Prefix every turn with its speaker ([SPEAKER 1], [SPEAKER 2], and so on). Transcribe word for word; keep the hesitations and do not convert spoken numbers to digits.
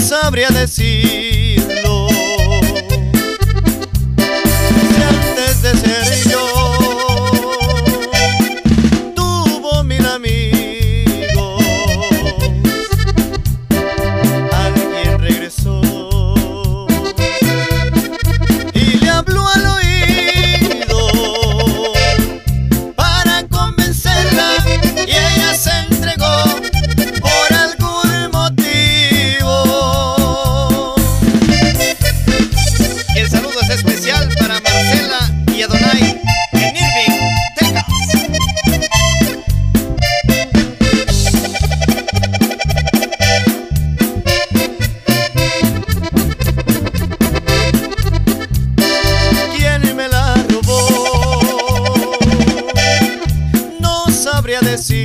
[SPEAKER 1] sabría decirlo. Si antes de ser yo tuvo mil amigos, alguien regresó y le habló al oído para convencerla, y ella se entregó por algún motivo. El saludo es especial para Marcela y Adonai en Irving, Texas. ¿Quién me la robó? No sabría decir.